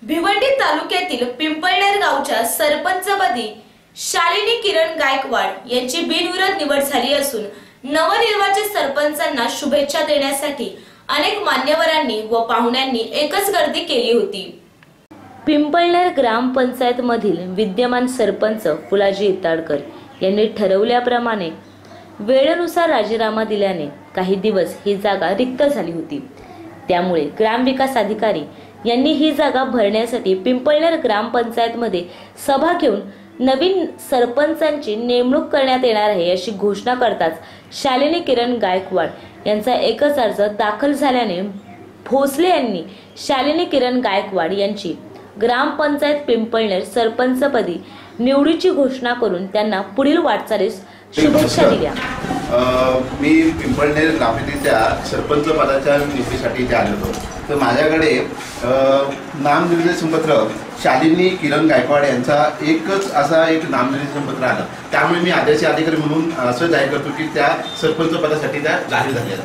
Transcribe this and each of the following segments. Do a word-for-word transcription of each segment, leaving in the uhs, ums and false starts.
भिवंडी तालुक्यातील पिंपळनेर गावच्या सरपंचपदी शालिनी किरण गायकवाड यांची बिनविरोध निवड झाली असून नवनिर्वाचित सरपंचांना शुभेच्छा देण्यासाठी अनेक मान्यवरांनी व पाहुण्यांनी एकच गर्दी केली होती। पिंपळनेर ग्रामपंचायत मधील विद्यमान सरपंच फुलाजी इताडकर यांनी ठरवल्याप्रमाणे वेळेनुसार राजीनामा दिल्याने काही दिवस ही जागा रिक्त झाली होती। त्यामुळे ग्रामविकास अधिकारी यांनी ही जागा भरण्यासाठी पिंपळनेर ग्रामपंचायत मध्ये सभा घेऊन नवीन सरपंचांची नेमणूक करण्यात येणार आहे अशी घोषणा करताच शालिनी किरण गायकवाड यांचा एकच अर्ज दाखल झाल्याने भोसले यांनी शालिनी किरण गायकवाड यांची ग्रामपंचायत पिंपळनेर सरपंचपदी निवडीची घोषणा करून त्यांना पुढील वाटचालीस शुभेच्छा दिल्या। मी पिंपळनेर ग्रामपंचायतीच्या सरपंच पदाच्या निवडीसाठी इथे आलो होतो, तर माझ्याकडे नामनिर्देशन पत्र शालिनी किरण गायकवाड यांचा एकच असा एक नामनिर्देशन पत्र आलं। त्यामुळे मी आदेशी अधिकारी म्हणून असं जाहीर करतो की त्या सरपंच पदासाठी त्या जाहीर झाल्या।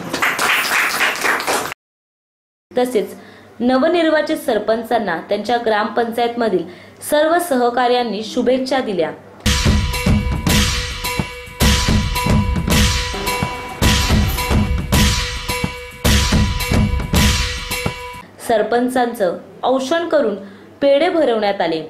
तसेच नवनिर्वाचित सरपंचांना त्यांच्या ग्रामपंचायत मधील सर्व सहकार्यांनी शुभेच्छा दिल्या। सरपंचांचं औक्षण करून पेढे भरवण्यात आले।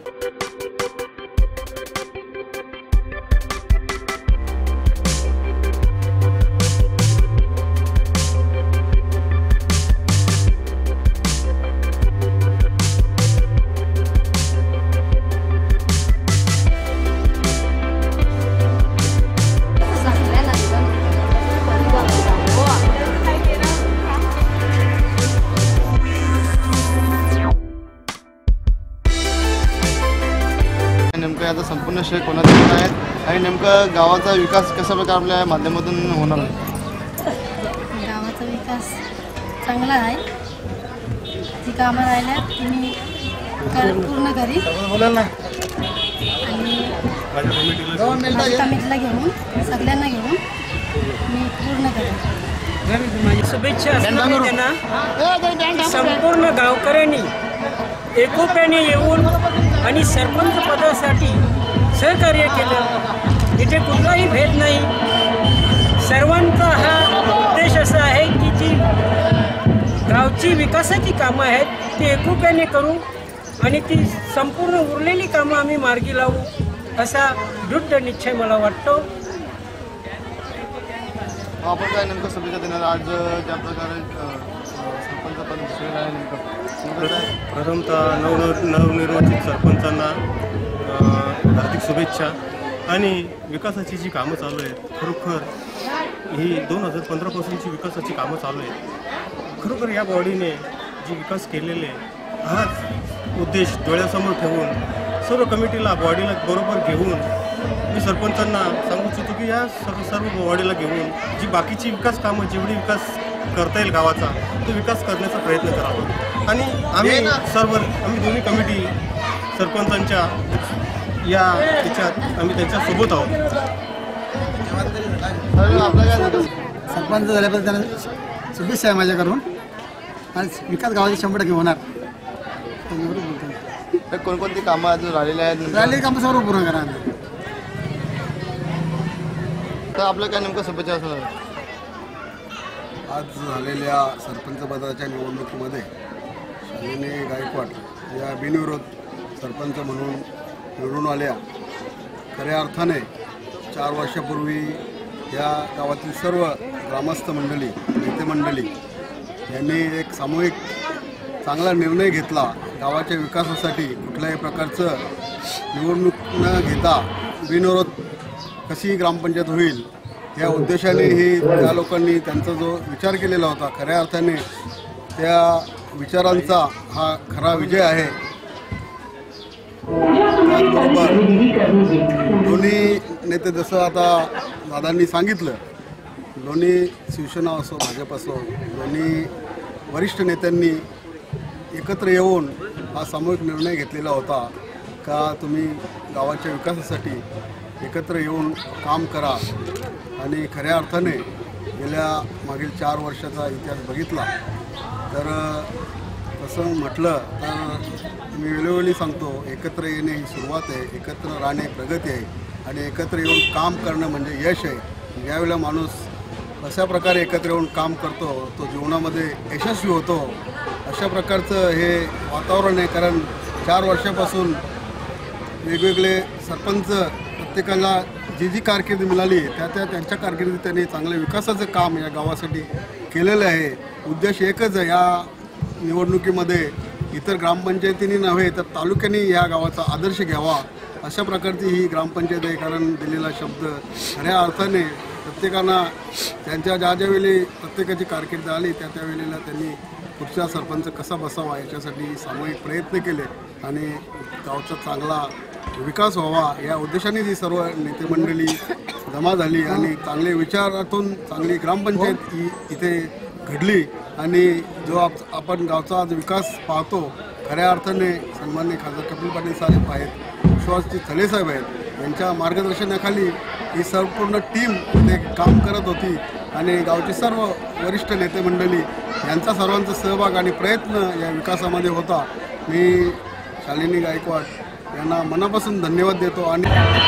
नेमकं याचा संपूर्ण श्रेय कोणाचा आहे आणि नेमकं गावाचा विकास कशा प्रकारे आपल्या माध्यमातून होणार आहे? गावाचा विकास चांगला आहे। जी कामं राहिल्यात तुम्ही पूर्ण करी आणि कमिटीला घेऊन सगळ्यांना घेऊन मी पूर्ण करेन। शुभेच्छा त्यांना संपूर्ण गावकऱ्यांनी एकोप्याने येऊन आणि सरपंच पदासाठी सहकार्य केलं। इथे कुठलाही भेद नाही। सर्वांचा हा उद्देश असा आहे की जी गावची विकासाची कामं आहेत ती एकोप्याने करू आणि ती संपूर्ण उरलेली कामं आम्ही मार्गी लावू असा दृढ निश्चय मला वाटतो। आपण काय नेमकं शुभेच्छा देणार आज ज्या प्रकारे सरपंच पद दिसलेलं आहे? नेमकं प्रथमतः नव नवनिर्वाचित सरपंचांना हार्दिक शुभेच्छा आणि विकासाची जी कामं चालू आहेत खरोखर ही दोन हजार पंधरापासूनची विकासाची कामं चालू आहेत। खरोखर या बॉडीने जी विकास केलेले हाच उद्देश डोळ्यासमोर ठेवून सर्व कमिटीला बॉडीला बरोबर घेऊन मी सरपंचांना सांगू इच्छितो की या सर्व सर्व बॉडीला घेऊन जी बाकीची विकास कामं जेवढी विकास करता येईल गावाचा तो विकास करण्याचा प्रयत्न करावा आणि आम्ही सर्व आम्ही दोन्ही कमिटी सरपंचांच्या या याच्यात आम्ही त्यांच्यासोबत आहोत। सरपंच झाल्याबद्दल त्यांना शुभेच्छा आहे माझ्याकडून आणि विकास गावाचे शंभर टक्के होणार। कोणकोणती कामं आज राहिलेली आहेत? राहिलेली कामं सर्व पूर्ण करा। तर आपलं काय नेमकं शुभेच्छा असणार? आज झालेल्या सरपंच पदाच्या निवडणुकीमध्ये शालिनी गायकवाड या बिनविरोध सरपंच म्हणून निवडून आल्या। खऱ्या अर्थाने चार वर्षापूर्वी या गावातील सर्व ग्रामस्थ मंडळी नेते मंडळी यांनी एक सामूहिक चांगला निर्णय घेतला। गावाच्या विकासासाठी कुठल्याही प्रकारचं निवडणूक न घेता बिनविरोध कशी ग्रामपंचायत होईल या उद्देशाने ही त्या लोकांनी त्यांचा जो विचार केलेला होता खऱ्या अर्थाने त्या विचारांचा हा खरा विजय आहे। त्याचबरोबर दोन्ही नेते जसं आता दादांनी सांगितलं, दोन्ही शिवसेना असो भाजप असो दोन्ही वरिष्ठ नेत्यांनी एकत्र येऊन हा सामूहिक निर्णय घेतलेला होता का तुम्ही गावाच्या विकासासाठी एकत्र येऊन काम करा। आणि खऱ्या अर्थाने गेल्या मागील चार वर्षाचा इतिहास बघितला तर तसं म्हटलं तर मी वेळोवेळी सांगतो, एकत्र येणे ही सुरुवात आहे, एकत्र राहणे प्रगती आहे आणि एकत्र येऊन काम करणं म्हणजे यश आहे। ज्यावेळेला माणूस अशा प्रकारे एकत्र येऊन काम करतो तो जीवनामध्ये यशस्वी होतो। अशा प्रकारचं हे वातावरण आहे, कारण चार वर्षापासून वेगवेगळे सरपंच प्रत्येकाला जी जी कारकीर्द मिळाली त्या त्या त्यांच्या कारकिर्दीत त्यांनी चांगलं विकासाचं काम या गावासाठी केलेलं आहे। उद्देश एकच आहे, या निवडणुकीमध्ये इतर ग्रामपंचायतींनी नव्हे तर तालुक्यांनी या गावाचा आदर्श घ्यावा, अशा प्रकारची ही ग्रामपंचायत आहे। कारण दिलेला शब्द खऱ्या अर्थाने प्रत्येकानं त्यांच्या ज्या ज्या वेळी प्रत्येकाची कारकीर्द आली त्या त्यावेळेला त्यांनी पुढचा सरपंच कसा बसावा याच्यासाठी सामूहिक प्रयत्न केले आणि गावचा चांगला विकास व्हावा या उद्देशाने ही सर्व नेते मंडळी जमा झाली आणि चांगले विचारातून चांगली ग्रामपंचायत ही इथे घडली। आणि जो आप आपण गावचा आज विकास पाहतो खऱ्या अर्थाने सन्माननीय खासदार कपिल पाटील साहेब आहेत, विश्वासजी थले साहेब आहेत, यांच्या मार्गदर्शनाखाली ही संपूर्ण टीम इथे काम करत होती आणि गावची सर्व वरिष्ठ नेते मंडळी यांचा सर्वांचा सहभाग आणि प्रयत्न या विकासामध्ये होता। मी शालिनी गायकवाड यांना मनापासून धन्यवाद देतो आणि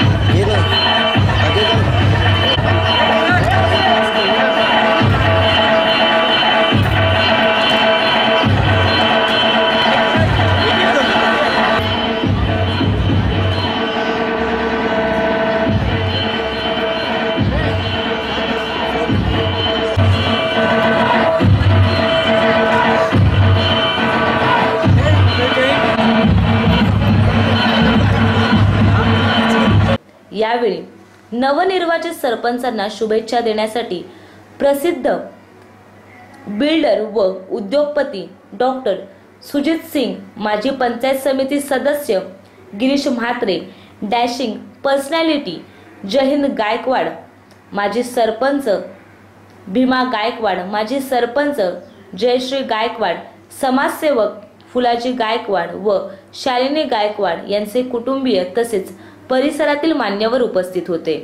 यावेळी नवनिर्वाचित सरपंचांना शुभेच्छा देण्यासाठी प्रसिद्ध बिल्डर व उद्योगपती डॉक्टर सुजित सिंग, माजी पंचायत समिती सदस्य गिरीश म्हात्रे, डॅशिंग पर्सनॅलिटी जयहिंद गायकवाड, माजी सरपंच भीमा गायकवाड, माजी सरपंच जयश्री गायकवाड, समाजसेवक फुलाजी गायकवाड व शालिनी गायकवाड यांचे कुटुंबीय तसेच परिसरातील मान्यवर उपस्थित होते।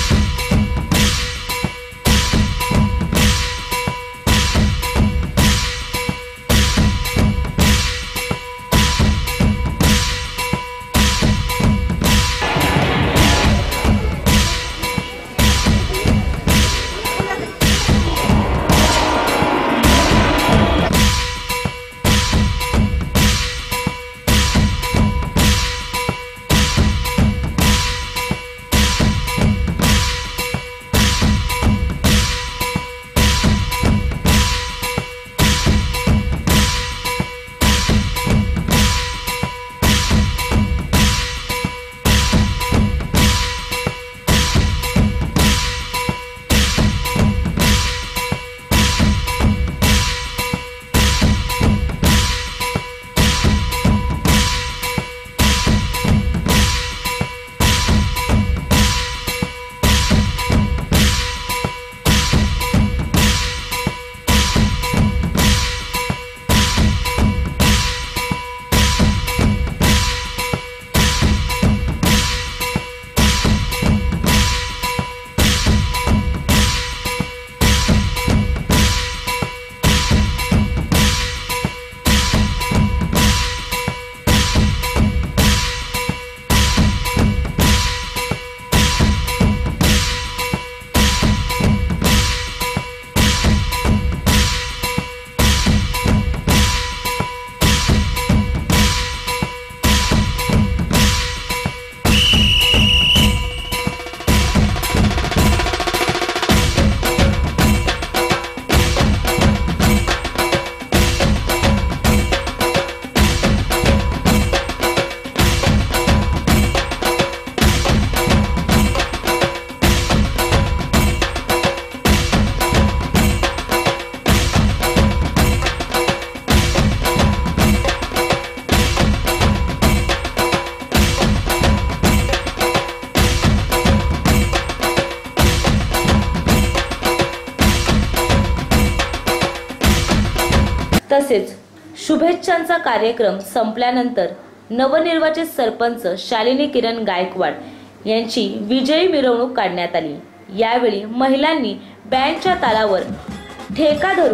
तसेच शुभेच्छांचा कार्यक्रम संपल्यानंतर नवनिर्वाचित सरपंच शालिनी किरण गायकवाड यांची विजयी मिरवणूक काढण्यात आली। यावेळी महिलांनी बँडच्या तालावर ठेका धरून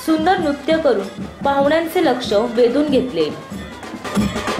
सुंदर नृत्य करून पाहुण्यांचे लक्ष वेधून घेतले।